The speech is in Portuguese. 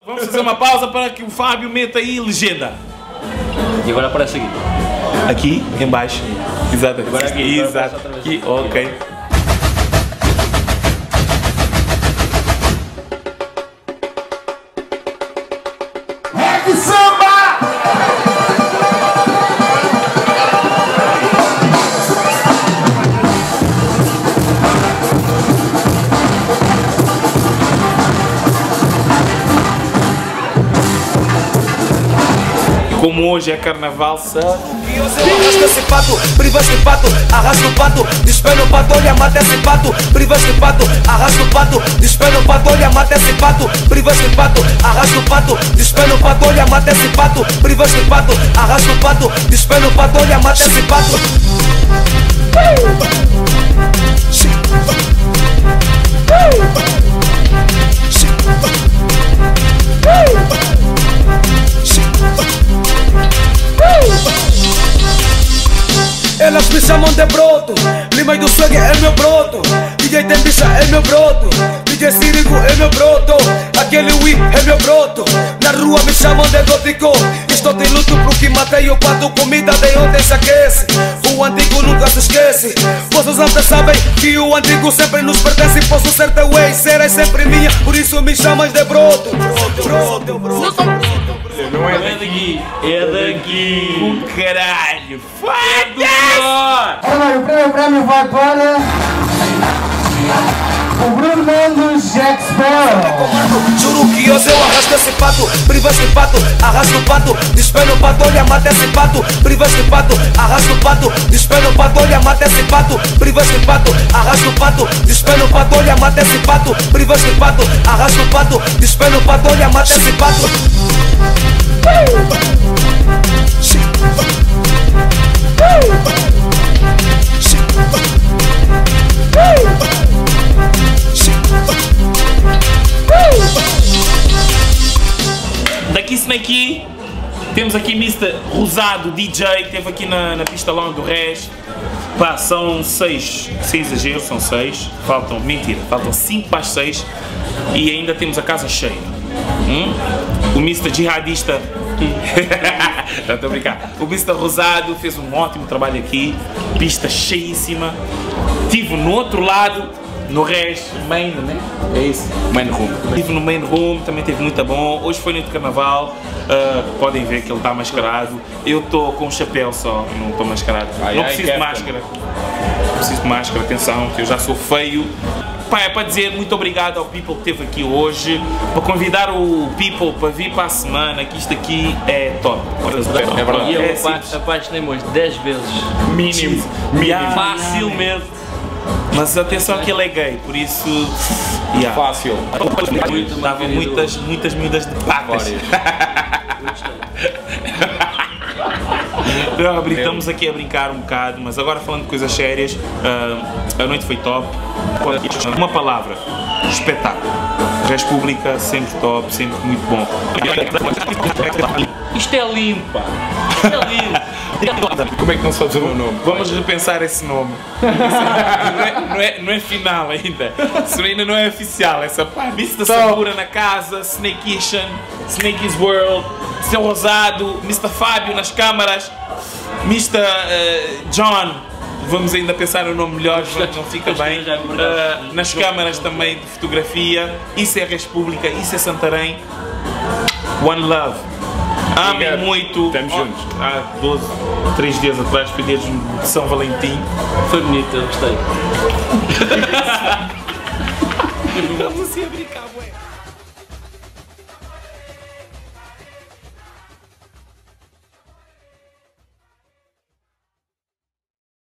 Vamos fazer uma pausa para que o Fábio meta aí legenda. E agora aparece aqui. Aqui, em baixo. Exato. Agora aqui. Exato. Aqui, ok. É que samba! Como hoje é carnaval, Arrasta esse pato, privas de pato, arrasta o pato, despena o pato, olha, mata esse pato, privas de pato, arrasta o pato, despena o pato, olha, mata esse pato, privas de pato, arrasta o pato, despena o pato, olha, mata esse pato, privas de pato, arrasta o pato, despena o pato, olha, mata esse pato. Elas me chamam de broto, Lima do Swag é meu broto, DJ Tembicha é meu broto, DJ Sirico é meu broto, aquele Wii é meu broto, na rua me chamam de gótico, estou de luto porque matei o pato, comida de ontem se aquece, o antigo nunca se esquece, vocês antes sabem que o antigo sempre nos pertence, posso ser teu ex, serás sempre minha, por isso me chamas de broto, não é daqui, é daqui. O caralho, foda-se! Olha, o prémio vai para o Bruno Mendes Jack Sparrow. Juro que hoje eu arrasto esse pato, privas de pato, arrasto o pato, despena o pato, olha, mata esse pato, privas de pato, arrasto o pato, despena o pato, olha, mata esse pato, privas de pato, arrasto o pato, despena o pato, olha, mata esse pato, privas de pato, arrasto o pato, despena o pato, olha, mata esse pato. Daqui Snakey, temos aqui Mr. Rosado, DJ, esteve aqui na pista longa do Res. Pá, são 6, sem exagero, são 6, faltam 5 para as 6 e ainda temos a casa cheia. O Mr. Jihadista, não estou a brincar, o Mr. Rosado fez um ótimo trabalho aqui, pista cheíssima, estive no outro lado, no Res, main, né? É isso? Main room. Estive no main room, também teve muito bom. Hoje foi noite de carnaval, podem ver que ele está mascarado. Eu estou com um chapéu só, não estou mascarado. Não preciso de máscara. Não preciso de máscara, atenção, que eu já sou feio. Pá, é para dizer muito obrigado ao People que esteve aqui hoje, para convidar o People para vir para a semana, que isto aqui é top. É verdade. E eu apaixonei-me hoje 10 vezes. Mínimo. Facilmente. Mas atenção que ele é gay, por isso... Yeah. Fácil. Dava muitas miúdas de patas. Não, estamos aqui a brincar um bocado, mas agora falando de coisas sérias, a noite foi top. Uma palavra, espetáculo. Res Pública, sempre top, sempre muito bom. Isto é limpa. Isto é limpo. Como é que não se faz o meu nome? Vamos repensar esse nome. Não é final ainda. Isso ainda não é oficial, essa parte. Mr. Sakura na casa, Snakeition, Snake's World, Seu Rosado, Mr. Fábio nas câmaras, Mr. John. Vamos ainda pensar no nome melhor, não fica bem. Nas câmaras também de fotografia. Isso é Res Pública, isso é Santarém. One Love. Amem muito. Estamos juntos. Há 3 dias atrás foi dia de São Valentim. Foi bonito, eu gostei. Vamos assim a brincar, ué.